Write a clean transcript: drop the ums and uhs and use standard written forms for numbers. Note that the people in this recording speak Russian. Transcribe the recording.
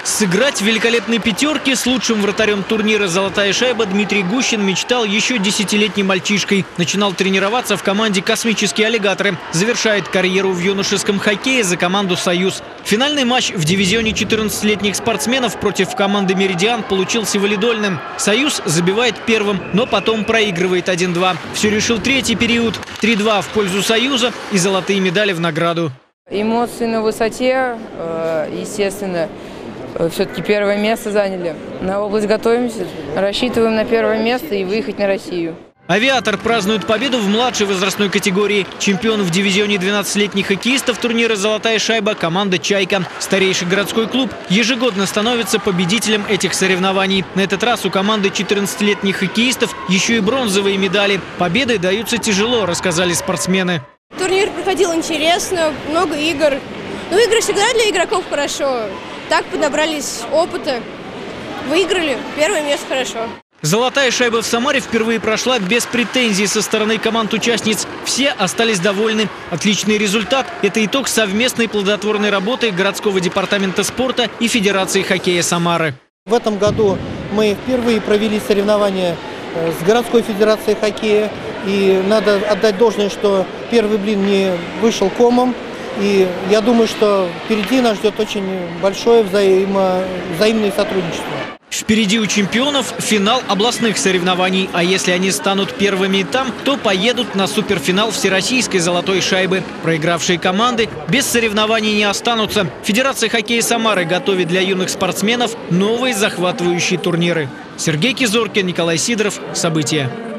Сыграть в великолепной пятерке с лучшим вратарем турнира «Золотая шайба» Дмитрий Гущин мечтал еще 10-летним мальчишкой. Начинал тренироваться в команде «Космические аллигаторы». Завершает карьеру в юношеском хоккее за команду «Союз». Финальный матч в дивизионе 14-летних спортсменов против команды «Меридиан» получился валидольным. «Союз» забивает первым, но потом проигрывает 1-2. Все решил третий период. 3-2 в пользу «Союза» и золотые медали в награду. Эмоции на высоте, естественно. Все-таки первое место заняли. На область готовимся, рассчитываем на первое место и выехать на Россию. «Авиатор» празднует победу в младшей возрастной категории. Чемпион в дивизионе 12-летних хоккеистов турнира «Золотая шайба» команда «Чайка». Старейший городской клуб ежегодно становится победителем этих соревнований. На этот раз у команды 14-летних хоккеистов еще и бронзовые медали. Победы даются тяжело, рассказали спортсмены. Турнир проходил интересно, много игр. Но игры всегда для игроков хорошо. Так поднабрались опыта, выиграли, первое место хорошо. «Золотая шайба» в Самаре впервые прошла без претензий со стороны команд-участниц. Все остались довольны. Отличный результат – это итог совместной плодотворной работы городского департамента спорта и Федерации хоккея Самары. В этом году мы впервые провели соревнования с городской федерацией хоккея. И надо отдать должное, что первый блин не вышел комом. И я думаю, что впереди нас ждет очень большое взаимное сотрудничество. Впереди у чемпионов финал областных соревнований. А если они станут первыми там, то поедут на суперфинал всероссийской «Золотой шайбы». Проигравшие команды без соревнований не останутся. Федерация хоккея Самары готовит для юных спортсменов новые захватывающие турниры. Сергей Кизоркин, Николай Сидоров. События.